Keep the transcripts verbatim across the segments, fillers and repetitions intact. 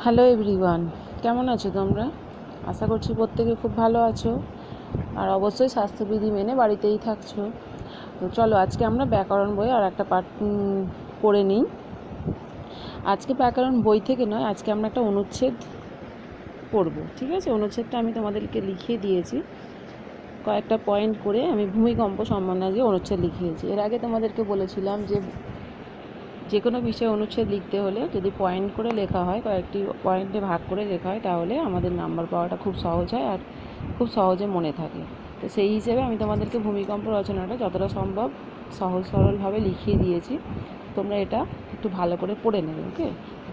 Hello everyone, কেমন আছো তোমরা? আশা করছি প্রত্যেকে খুব ভালো আছো আর অবশ্যই স্বাস্থ্যবিধি মেনে বাড়িতেই থাকছো। তো চলো আজকে আমরা ব্যাকরণ বই আর একটা পাঠ পড়ে নিই। আজকে ব্যাকরণ বই থেকে নয়, আজকে আমরা একটা অনুচ্ছেদ পড়ব, ঠিক আছে? অনুচ্ছেদটা আমি তোমাদেরকে লিখিয়ে দিয়েছি, কয়েকটা পয়েন্ট করে আমি ভূমিকম্প সম্বন্ধে আজকে অনুচ্ছেদ লিখিয়েছি। এর আগে তোমাদেরকে বলেছিলাম যে যে কোনো বিষয়ে অনুচ্ছেদ লিখতে হলে যদি পয়েন্ট করে লেখা হয়, কয়েকটি পয়েন্টে ভাগ করে লেখা হয়, তাহলে আমাদের নাম্বার পাওয়াটা খুব সহজ হয় আর খুব সহজে মনে থাকে। তো সেই হিসেবে আমি তোমাদেরকে ভূমিকম্প রচনাটা যতটা সম্ভব সহজ সরলভাবে লিখিয়ে দিয়েছি। তোমরা এটা একটু ভালো করে পড়ে নেবে, ওকে?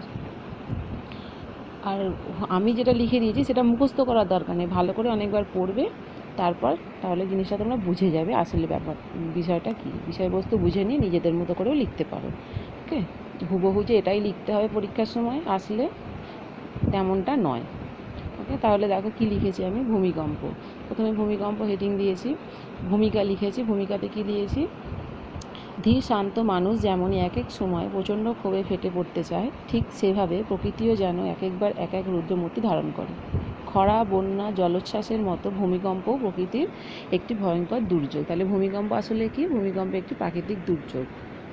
আর আমি যেটা লিখে দিয়েছি সেটা মুখস্থ করার দরকার নেই, ভালো করে অনেকবার পড়বে, তারপর তাহলে জিনিসটা তোমরা বুঝে যাবে আসলে ব্যাপার বিষয়টা কী। বিষয়বস্তু বুঝে নিয়ে নিজেদের মতো করেও লিখতে পারো, ওকে? হুবহু যে এটাই লিখতে হবে পরীক্ষার সময় আসলে তেমনটা নয়, ওকে? তাহলে দেখো কী লিখেছি আমি। ভূমিকম্প, প্রথমে ভূমিকম্প হেডিং দিয়েছি। ভূমিকা লিখেছি, ভূমিকাতে কী দিয়েছি? ধীর শান্ত মানুষ যেমনই এক এক সময় প্রচণ্ড ক্ষোভে ফেটে পড়তে চায়, ঠিক সেভাবে প্রকৃতিও যেন এক একবার এক এক রুদ্রমূর্তি ধারণ করে। খরা, বন্যা, জলোচ্ছ্বাসের মতো ভূমিকম্প প্রকৃতির একটি ভয়ঙ্কর দুর্যোগ। তাহলে ভূমিকম্প আসলে কি? ভূমিকম্প একটি প্রাকৃতিক দুর্যোগ।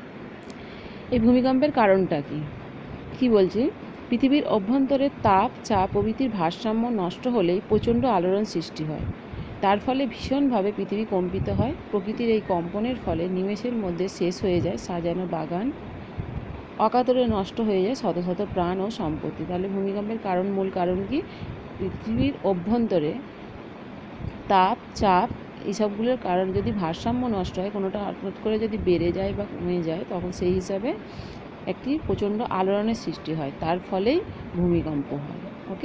এই ভূমিকম্পের কারণটা কি? কি বলছি? পৃথিবীর অভ্যন্তরে তাপ, চাপ প্রভৃতির ভারসাম্য নষ্ট হলেই প্রচণ্ড আলোড়ন সৃষ্টি হয়। তার ফলে ভীষণভাবে পৃথিবী কম্পিত হয়। প্রকৃতির এই কম্পনের ফলে নিমেষের মধ্যে শেষ হয়ে যায় সাজানো বাগান, অকাতরে নষ্ট হয়ে যায় শত শত প্রাণ ও সম্পত্তি। তাহলে ভূমিকম্পের কারণ, মূল কারণ কি? পৃথিবীর অভ্যন্তরে তাপ, চাপ এইসবগুলোর কারণ যদি ভারসাম্য নষ্ট হয়, কোনোটা হঠাৎ করে যদি বেড়ে যায় বা কমে যায়, তখন সেই হিসাবে একটি প্রচণ্ড আলোড়নের সৃষ্টি হয়, তার ফলেই ভূমিকম্প হয়, ওকে?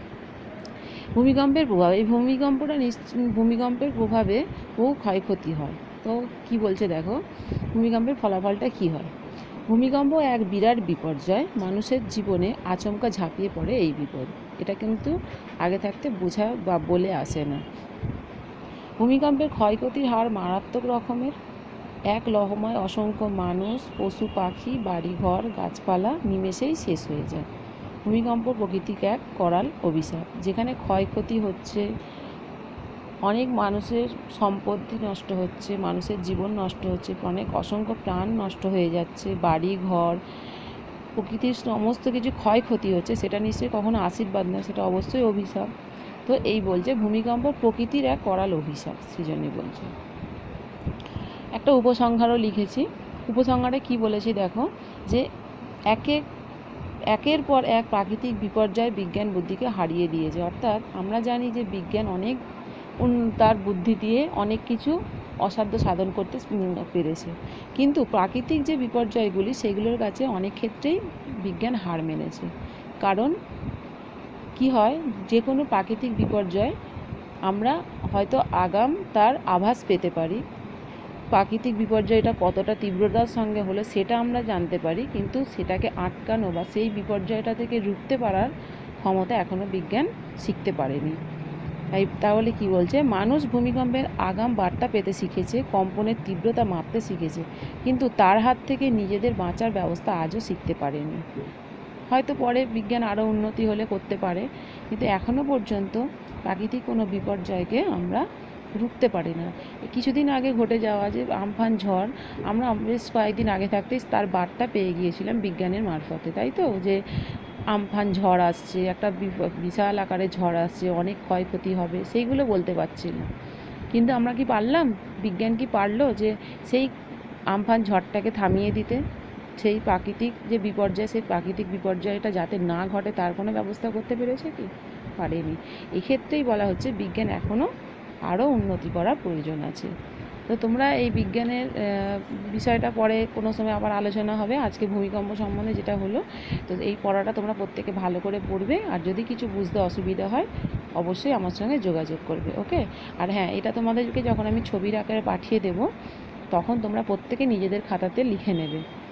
ভূমিকম্পের প্রভাব, এই ভূমিকম্পটা ভূমিকম্পের প্রভাবে বহু ক্ষয়ক্ষতি হয়। তো কি বলছে দেখো, ভূমিকম্পের ফলাফলটা কি হয়? ভূমিকম্প এক বিরাট বিপর্যয়, মানুষের জীবনে আচমকা ঝাঁপিয়ে পড়ে এই বিপদ। এটা কিন্তু আগে থাকতে বোঝা বা বলে আসে না। ভূমিকম্পের ক্ষয়ক্ষতির হার মারাত্মক রকমের। এক লহমায় অসংখ্য মানুষ, পশু পাখি, বাড়িঘর, গাছপালা নিমেষেই শেষ হয়ে যায়। ভূমিকম্প প্রকৃতির এক করাল অভিশাপ, যেখানে ক্ষয়ক্ষতি হচ্ছে, অনেক মানুষের সম্পত্তি নষ্ট হচ্ছে, মানুষের জীবন নষ্ট হচ্ছে, অনেক অসংখ্য প্রাণ নষ্ট হয়ে যাচ্ছে, বাড়ি ঘর, প্রকৃতির সমস্ত কিছু ক্ষয়ক্ষতি হচ্ছে। সেটা নিশ্চয়ই কখনো আশীর্বাদ না, সেটা অবশ্যই অভিশাপ। তো এই বলছে ভূমিকম্প প্রকৃতির এক করাল অভিশাপ, সেই জন্যই বলছে। একটা উপসংহারও লিখেছি। উপসংহারে কি বলেছি দেখো, যে এক এক একের পর এক প্রাকৃতিক বিপর্যয় বিজ্ঞান বুদ্ধিকে হারিয়ে দিয়েছে। অর্থাৎ আমরা জানি যে বিজ্ঞান অনেক তার বুদ্ধি দিয়ে অনেক কিছু অসাধ্য সাধন করতে পেরেছে, কিন্তু প্রাকৃতিক যে বিপর্যয়গুলি সেগুলোর কাছে অনেক ক্ষেত্রেই বিজ্ঞান হার মেনেছে। কারণ কি হয়, যে কোনো প্রাকৃতিক বিপর্যয় আমরা হয়তো আগাম তার আভাস পেতে পারি, প্রাকৃতিক বিপর্যয়টা কতটা তীব্রতার সঙ্গে হলো সেটা আমরা জানতে পারি, কিন্তু সেটাকে আটকানো বা সেই বিপর্যয়টা থেকে রুখতে পারার ক্ষমতা এখনও বিজ্ঞান শিখতে পারেনি। তাই তাহলে কি বলছে, মানুষ ভূমিকম্পের আগাম বার্তা পেতে শিখেছে, কম্পনের তীব্রতা মাপতে শিখেছে, কিন্তু তার হাত থেকে নিজেদের বাঁচার ব্যবস্থা আজও শিখতে পারেনি। হয়তো পরে বিজ্ঞান আরও উন্নতি হলে করতে পারে, কিন্তু এখনও পর্যন্ত প্রাকৃতিক কোনো বিপর্যয়কে আমরা রুখতে পারি না। কিছুদিন আগে ঘটে যাওয়া যে আমফান ঝড়, আমরা বেশ কয়েকদিন আগে থাকতেই তার বার্তা পেয়ে গিয়েছিলাম বিজ্ঞানের মারফতে, তাই তো? যে আমফান ঝড় আসছে, একটা বিশাল আকারে ঝড় আসছে, অনেক ক্ষয়ক্ষতি হবে, সেইগুলো বলতে পারছি না। কিন্তু আমরা কি পারলাম, বিজ্ঞান কি পারলো যে সেই আমফান ঝড়টাকে থামিয়ে দিতে? সেই প্রাকৃতিক যে বিপর্যয়, সেই প্রাকৃতিক বিপর্যয়টা যাতে না ঘটে তার কোনো ব্যবস্থা করতে পেরেছে কি? পারেনি। এক্ষেত্রেই বলা হচ্ছে বিজ্ঞান এখনও আরও উন্নতি করার প্রয়োজন আছে। তো তোমরা এই বিজ্ঞানের বিষয়টা পরে কোনো সময় আবার আলোচনা হবে। আজকে ভূমিকম্প সম্বন্ধে যেটা হলো, তো এই পড়াটা তোমরা প্রত্যেকে ভালো করে পড়বে, আর যদি কিছু বুঝতে অসুবিধা হয় অবশ্যই আমার সঙ্গে যোগাযোগ করবে, ওকে? আর হ্যাঁ, এটা তোমাদেরকে যখন আমি ছবির আকারে পাঠিয়ে দেব, তখন তোমরা প্রত্যেকে নিজেদের খাতাতে লিখে নেবে